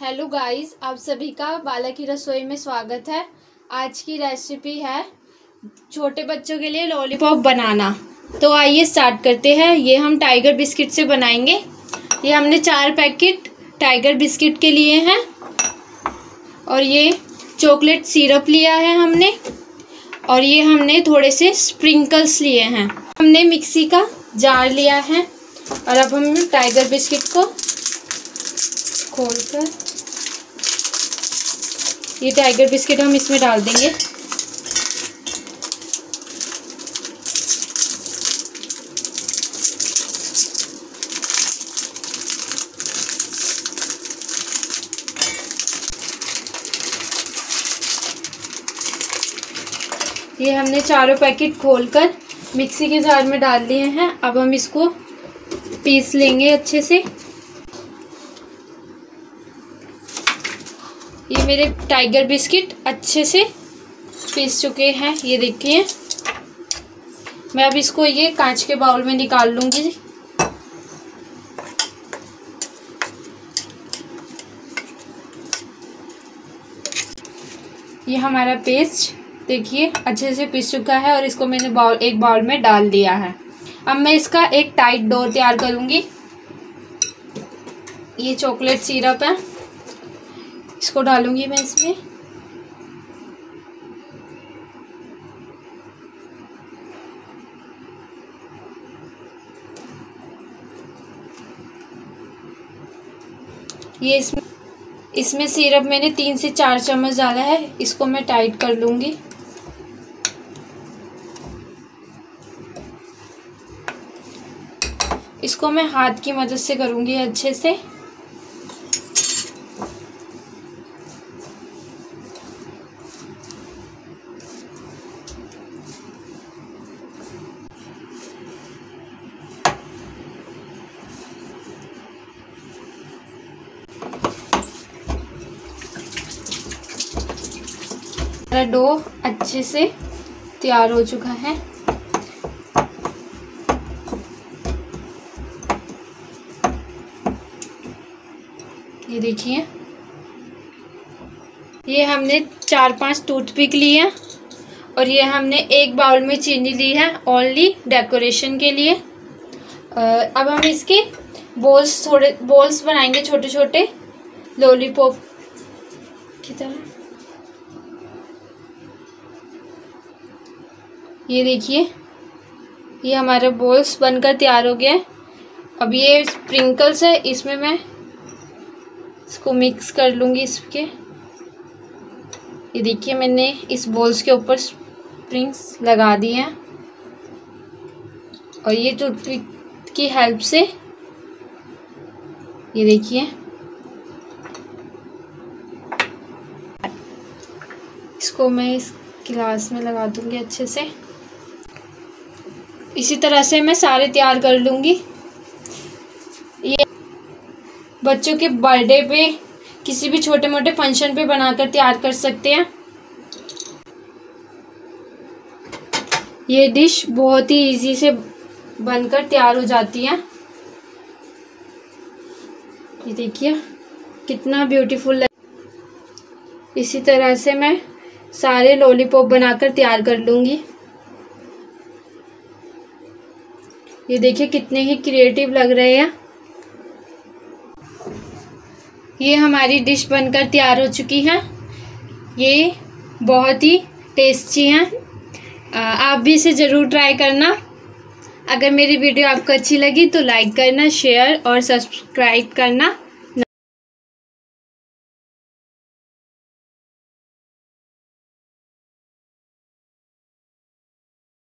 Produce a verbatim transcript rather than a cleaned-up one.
Hello guys, आप सभी का बाला की रसोई में स्वागत है। आज की रेसिपी है छोटे बच्चों के लिए लॉलीपॉप बनाना। तो आइए स्टार्ट करते हैं। ये हम टाइगर बिस्किट से बनाएंगे। ये हमने चार पैकेट टाइगर बिस्किट के लिए हैं और ये चॉकलेट सिरप लिया है हमने, और ये हमने थोड़े से स्प्रिंकल्स लिए हैं। हमने मिक्सी का जार लिया है और अब हम टाइगर बिस्किट को खोलकर ये टाइगर बिस्किट हम इसमें डाल देंगे। ये हमने चारों पैकेट खोलकर मिक्सी के जार में डाल दिए हैं। अब हम इसको पीस लेंगे अच्छे से। ये मेरे टाइगर बिस्किट अच्छे से पीस चुके हैं, ये देखिए। मैं अब इसको ये कांच के बाउल में निकाल लूँगी। ये हमारा पेस्ट देखिए अच्छे से पीस चुका है और इसको मैंने बाउल एक बाउल में डाल दिया है। अब मैं इसका एक टाइट डो तैयार करूँगी। ये चॉकलेट सिरप है, इसको डालूंगी मैं इसमें। ये इसमें इसमें सिरप मैंने तीन से चार चम्मच डाला है। इसको मैं टाइट कर लूंगी। इसको मैं हाथ की मदद से करूंगी अच्छे से। मेरा डो अच्छे से तैयार हो चुका है। ये देखिए, ये हमने चार पांच टूथपिक लिए और ये हमने एक बाउल में चीनी ली है ओनली डेकोरेशन के लिए। अब हम इसके बॉल्स थोड़े बॉल्स बनाएंगे छोटे छोटे लॉलीपॉप की तरह। ये देखिए, ये हमारे बॉल्स बनकर तैयार हो गया है। अब ये स्प्रिंकल्स है, इसमें मैं इसको मिक्स कर लूँगी इसके। ये देखिए, मैंने इस बॉल्स के ऊपर स्प्रिंग्स लगा दिए हैं और ये टूथपिक की हेल्प से ये देखिए इसको मैं इस गिलास में लगा दूँगी अच्छे से। इसी तरह से मैं सारे तैयार कर लूँगी। ये बच्चों के बर्थडे पे, किसी भी छोटे मोटे फंक्शन पे बनाकर तैयार कर सकते हैं। ये डिश बहुत ही इजी से बनकर तैयार हो जाती है। ये देखिए कितना ब्यूटीफुल लग। इसी तरह से मैं सारे लॉलीपॉप बनाकर तैयार कर लूँगी। ये देखिए कितने ही क्रिएटिव लग रहे हैं। ये हमारी डिश बनकर तैयार हो चुकी है। ये बहुत ही टेस्टी हैं। आप भी इसे ज़रूर ट्राई करना। अगर मेरी वीडियो आपको अच्छी लगी तो लाइक करना, शेयर और सब्सक्राइब करना।